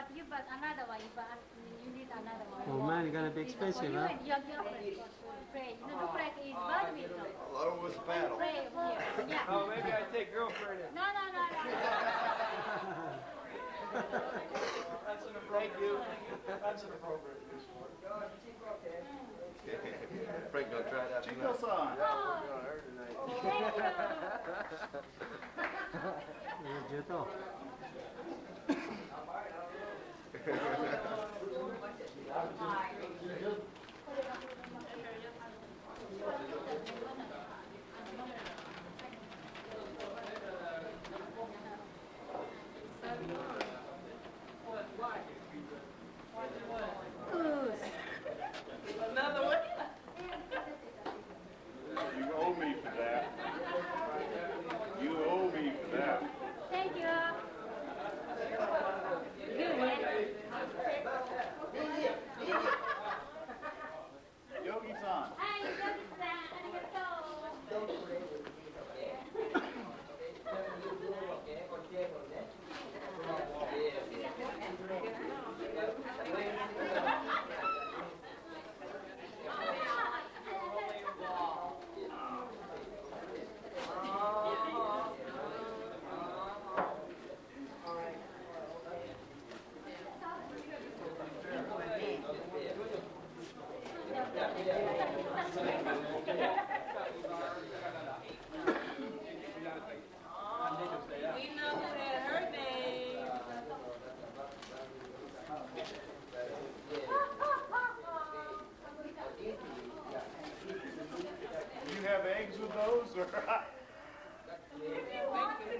but you bought another one. You need another one. Oh man, it's gonna be expensive, huh? You and your girlfriend pray. You know, the prayer is badminton. Along with the paddle. Pray here. Yeah. Oh, maybe I take girlfriend in. No. That's an appropriate. That's an appropriate use for it. Frank gonna try it out tonight. Chico-san. Oh, thank you. Juto. Another one? You owe me for that. You owe me for that. Thank you. Yogi-san. Hi, Yogi-san. Arigato. We know who had her name. Do you have eggs with those, or? If you want to.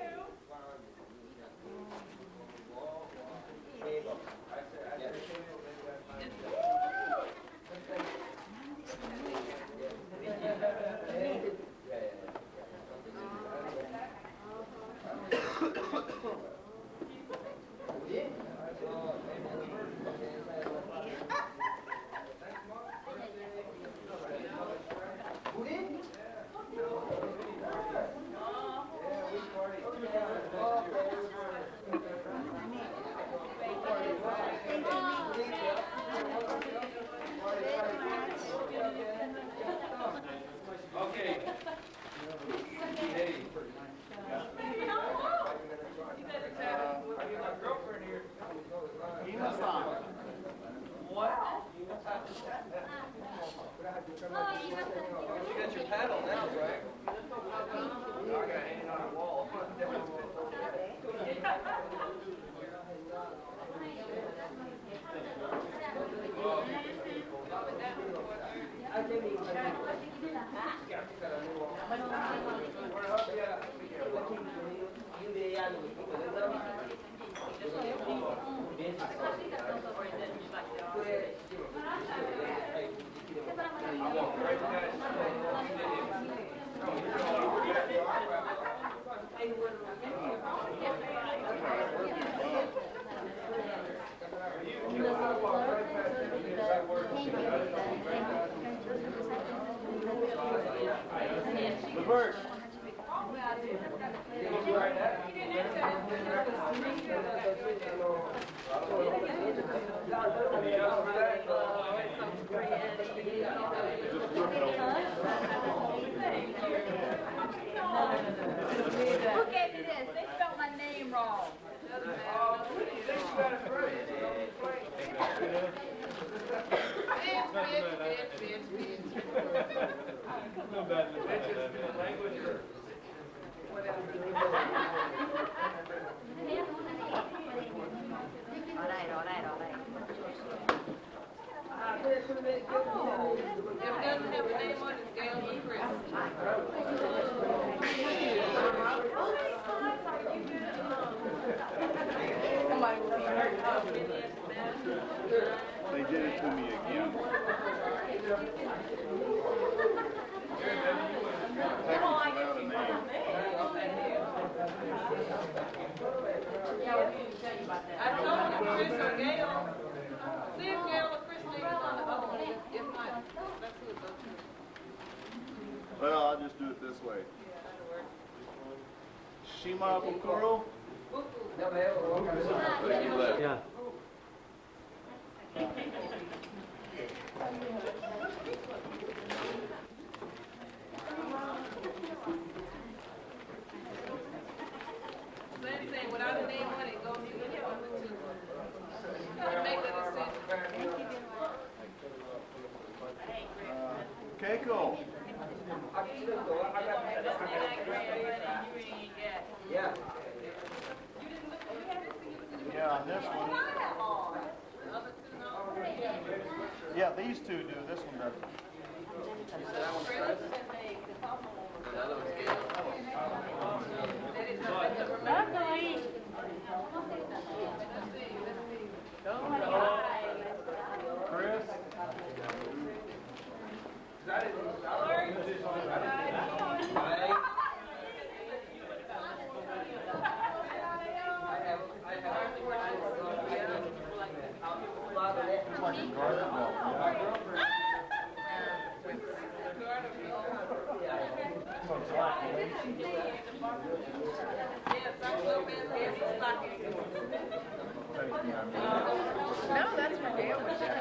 Okay. Hey. I get my girlfriend here. Ina-san. What? You got your paddle now, right? No, I got it hanging on the wall. Levert. Who gave me this? They spelled my name wrong. No bad language or whatever. All right. If it doesn't have a name on it, Gail and Chris. They did it to me again. I told you, Chris or Gail. See if Gail or Chris names on the other one. If not, let's do it those two. Well, I'll just do it this way. Shima Bukuro. Yeah. Rico. Yeah. Yeah, on this one. Yeah, these two do. This one doesn't. Chris? It's like a garden ball. No, that's where Dale was at.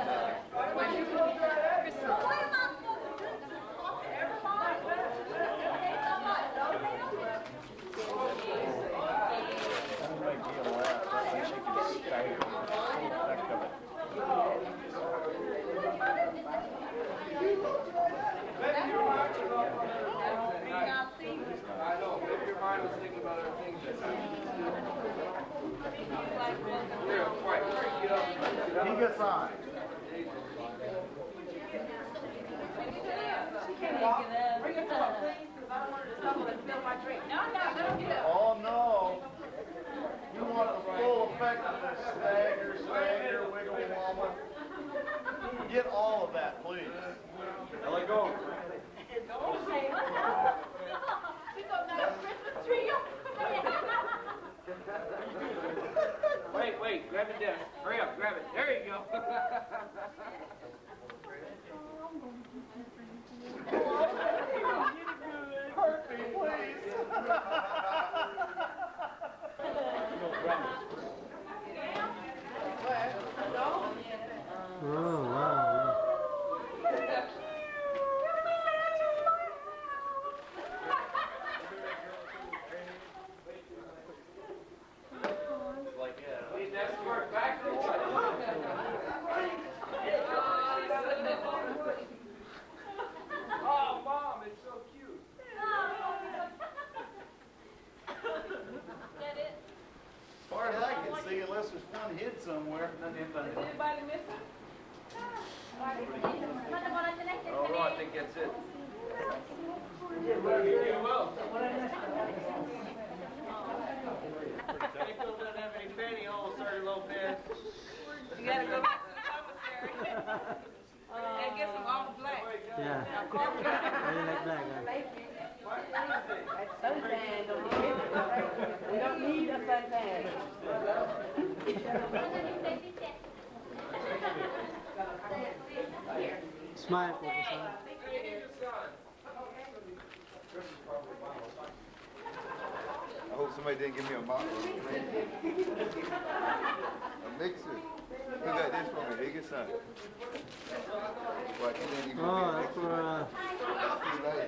I know, maybe your mind was thinking about other things. He gets on. Oh no. You want the full effect of this stagger, wiggle, wobble. Get all of that, please. Now let go. Wait, grab it down. Hurry up, grab it. There you go. Hurt me, please. Oh, wow. Oh, Mom, it's so cute. As far as I can see, unless there's one hid somewhere, nothing. Anybody missing? Oh, no, I think that's it. You will. April doesn't have any fanny holes, sorry, Lopez. You gotta go back to the commissary. And get some all black. Yeah. I really like black. Suntan, don't get it. We don't need a suntan. Smile po, sir. I hope somebody didn't give me a bottle. A mixer. Who got this for me? He gets some. What, you didn't even Oh, that's for, too late.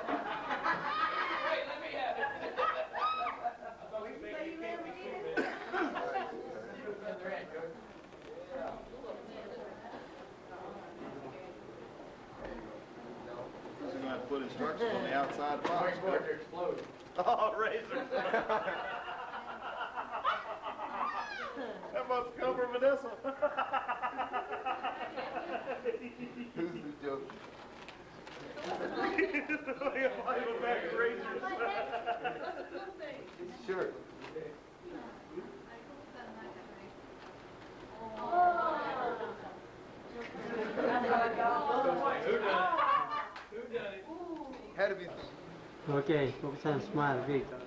He's going to have to put instructions on the outside box. Going to explode. Oh, razor. That must come from Vanessa. Who's the joke? Like back razors. Sure. Had to be. okay, focus on smile, big.